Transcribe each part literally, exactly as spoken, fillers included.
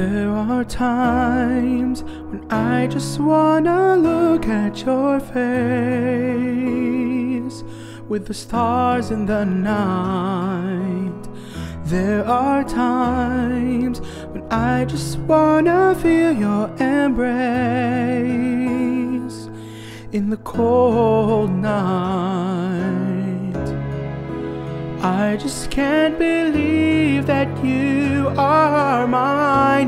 There are times when I just wanna look at your face with the stars in the night. There are times when I just wanna feel your embrace in the cold night. I just can't believe that you are mine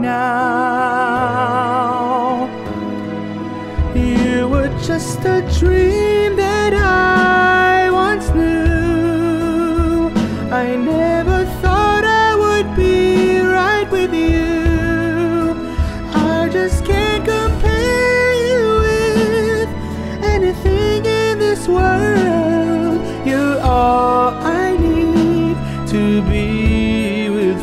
now. You were just a dream that I once knew. I never thought I would be right with you. I just can't compare you with anything in this world. You're all I need to be with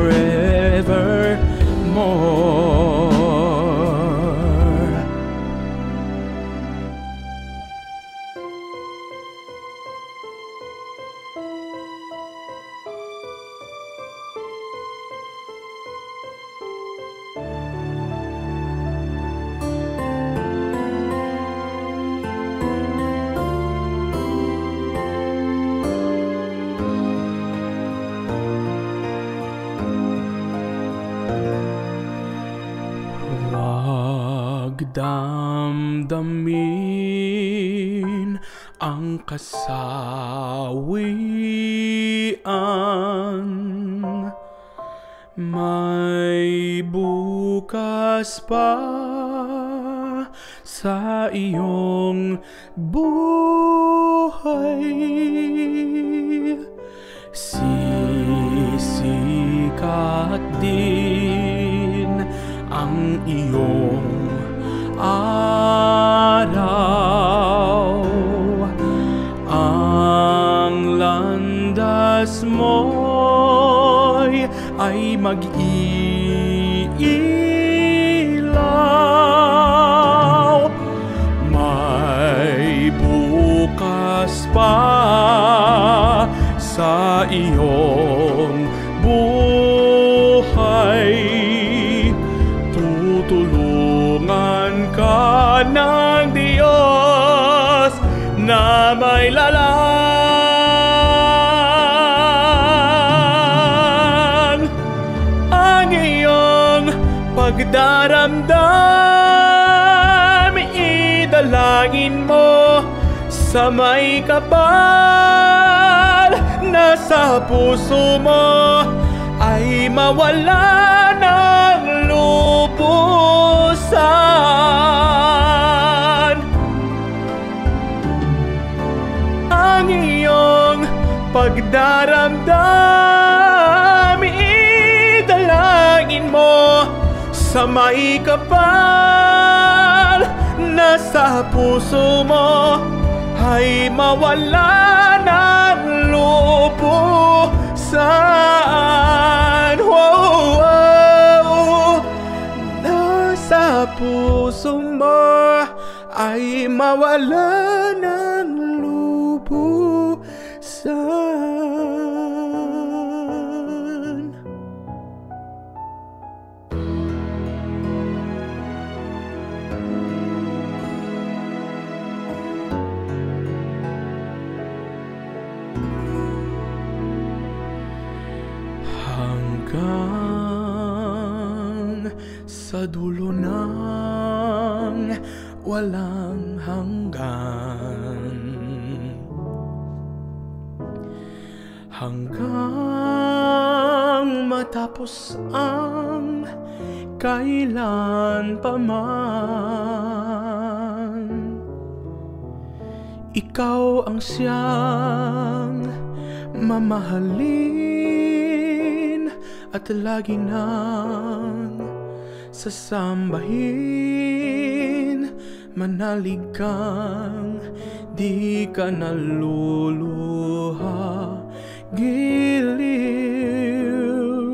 forevermore. Damdamin ang kasawian. May bukas pa sa iyong buhay. Sisikat din ang iyong araw. Ang landas mo'y ay mag-iilaw. May bukas pa sa iyong buhay. Tutulungan ka ng Diyos na may lalang. Ang iyong pagdaramdam, idalangin mo sa may kapal na sa puso mo ay mawala ng lubusan. Ang iyong pagdaramdam, idalangin mo sa may kapal na sa puso mo ay mawala ng lubusan. Wow, wow. Nasa puso mo ay mawala ng lubusan. Hanggang sa dulo ng walang hanggan, hanggang matapos ang kailan pa man. Ikaw ang siyang mamahalin at lagi nang sasambahin. Manalig kang di ka naluluha, giliw.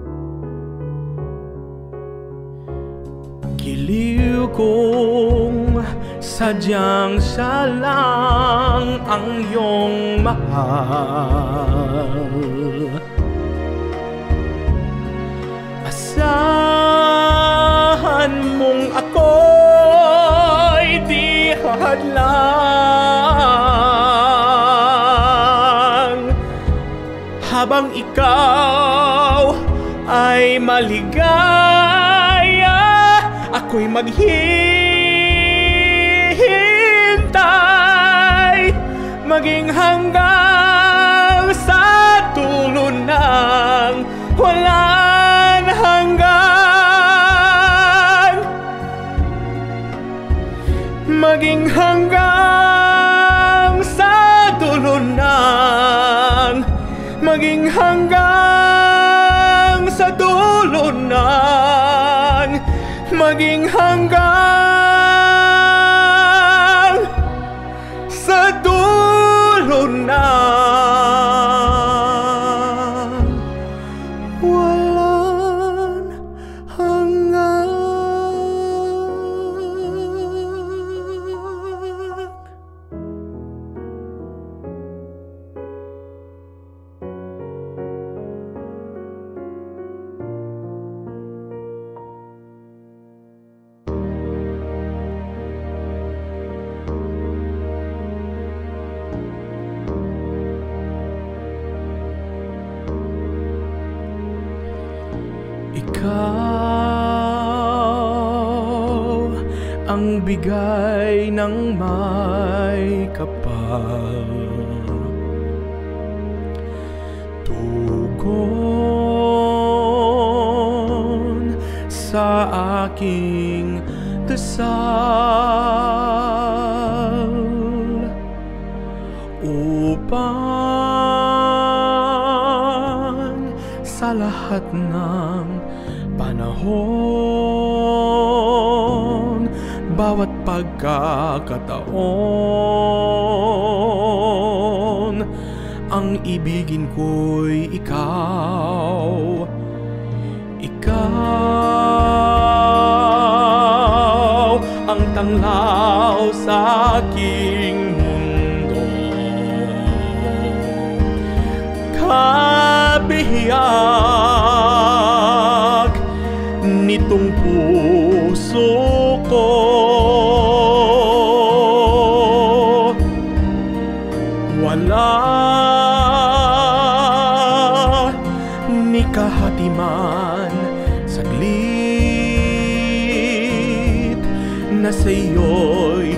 Giliw kong sadyang siya lang ang iyong mahal. Asahan mong ako'y di hadlang habang ikaw ay maligaya, ako'y maghihintay maging hanggang sa dulo ng walang hanggan, maging hanggang sa dulo ng, maging hanggang sa dulo ng, maging hanggang sa dulo ng walang hanggan. Ikaw ang bigay ng may kapal, tugon sa aking dasal upang sa lahat ng panahon, bawat pagkakataon, ang ibigin ko'y ikaw. Ikaw ang tanglaw sa aking mundo, kabiyak nitong puso ko. Wala ni kahatiman saglit na sa iyo'y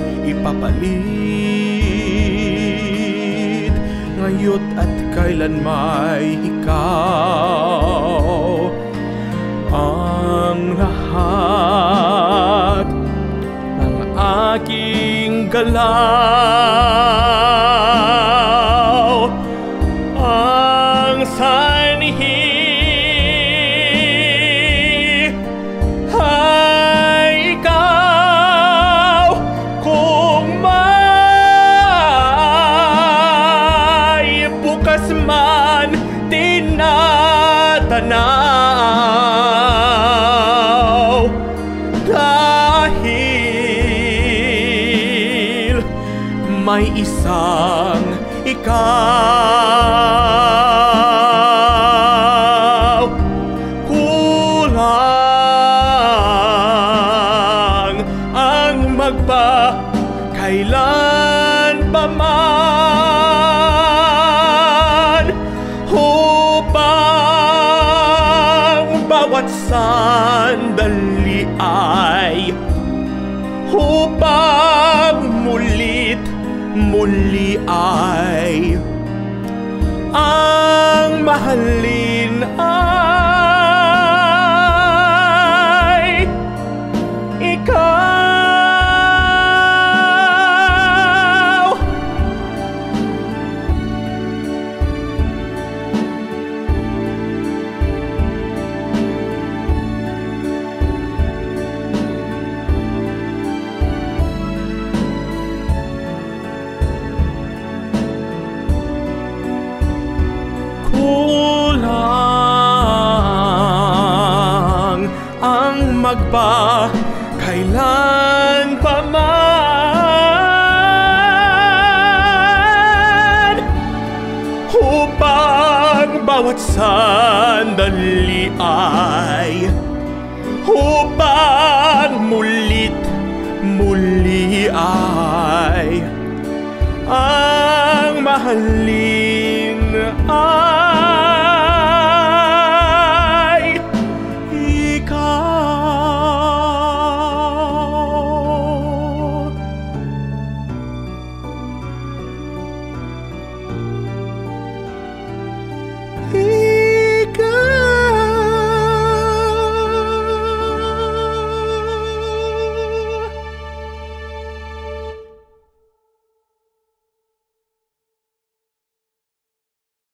ipapalit, ngayon at kailan may ikaw ang lahat ng aking galaw, ang sanhi ay ikaw. Kung may bukas man tinatanaw, dahil may isang ikaw. Kulang ang magba kailan pa man, upang bawat sandali ay upang mulit muli ay ang mahalin ay ikaw. Kulang ang magpa kailan pa man, bawat sandali ay upang mulit muli ay ang mahalin ay